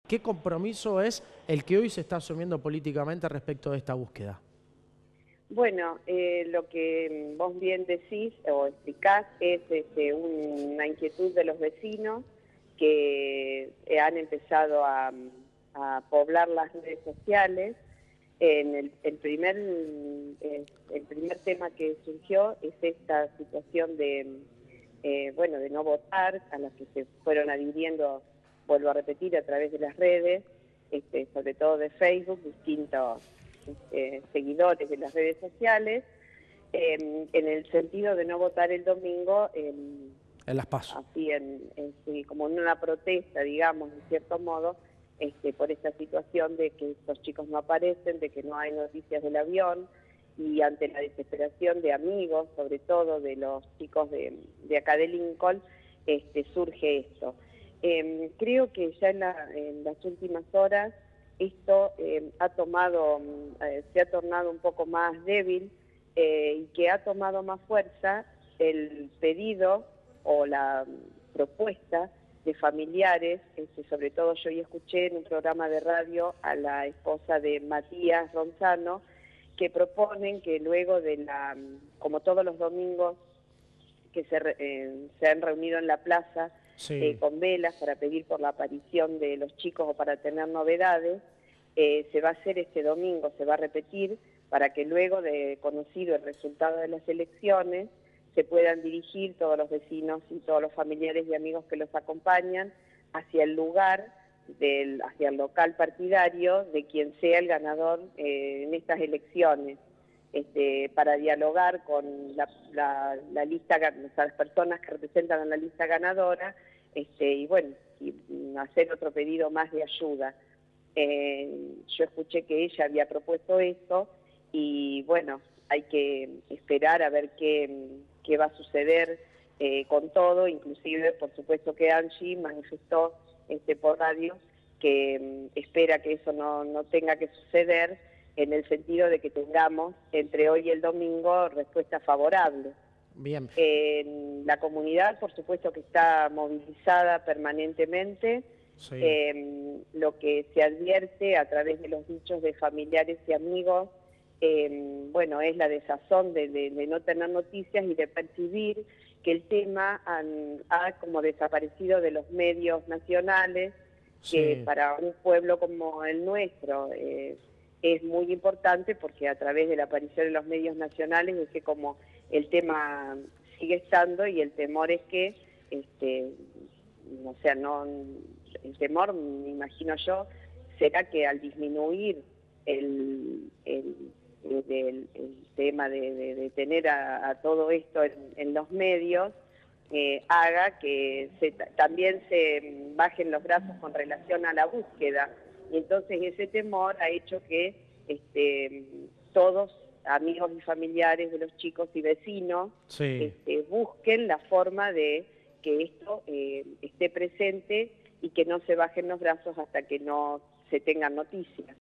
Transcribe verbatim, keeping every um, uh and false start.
¿Qué compromiso es el que hoy se está asumiendo políticamente respecto de esta búsqueda? Bueno, eh, lo que vos bien decís o explicás es este, una inquietud de los vecinos que eh, han empezado a, a poblar las redes sociales. En el, el, primer, eh, el primer tema que surgió es esta situación de, eh, bueno, de no votar, a las que se fueron adhiriendo, vuelvo a repetir, a través de las redes, este, sobre todo de Facebook, distintos Eh, seguidores de las redes sociales, eh, en el sentido de no votar el domingo, en, En Las PASO. así en, en, sí, como en una protesta, digamos, de cierto modo, este, por esta situación de que estos chicos no aparecen, de que no hay noticias del avión, y ante la desesperación de amigos, sobre todo de los chicos de, de acá de Lincoln, este, surge esto. Eh, creo que ya en, la, en las últimas horas esto eh, ha tomado, eh, se ha tornado un poco más débil eh, y que ha tomado más fuerza el pedido o la propuesta de familiares, este, sobre todo yo ya escuché en un programa de radio a la esposa de Matías Ronzano, que proponen que luego de la, como todos los domingos que se, eh, se han reunido en la plaza, Sí. Eh, con velas para pedir por la aparición de los chicos o para tener novedades, eh, se va a hacer este domingo, se va a repetir, para que luego de conocido el resultado de las elecciones, se puedan dirigir todos los vecinos y todos los familiares y amigos que los acompañan hacia el lugar, del, hacia el local partidario de quien sea el ganador eh, en estas elecciones. Este, para dialogar con la, la, la lista, o sea, las personas que representan a la lista ganadora, este, y bueno, y hacer otro pedido más de ayuda. Eh, yo escuché que ella había propuesto esto y bueno, hay que esperar a ver qué, qué va a suceder eh, con todo, inclusive por supuesto que Angie manifestó este, por radio que um, espera que eso no, no tenga que suceder, en el sentido de que tengamos entre hoy y el domingo respuesta favorable. Bien. Eh, la comunidad, por supuesto que está movilizada permanentemente. Sí. Eh, lo que se advierte a través de los dichos de familiares y amigos, eh, bueno, es la desazón de, de, de no tener noticias y de percibir que el tema han, ha como desaparecido de los medios nacionales, Sí. que para un pueblo como el nuestro eh, es muy importante, porque a través de la aparición de los medios nacionales es que como el tema sigue estando, y el temor es que, este, o sea, no, el temor, me imagino yo, será que al disminuir el, el, el, el tema de, de, de tener a, a todo esto en, en los medios, eh, haga que se, también se bajen los brazos con relación a la búsqueda. Y entonces ese temor ha hecho que este, todos, amigos y familiares de los chicos y vecinos, Sí. este, busquen la forma de que esto eh, esté presente y que no se bajen los brazos hasta que no se tengan noticias.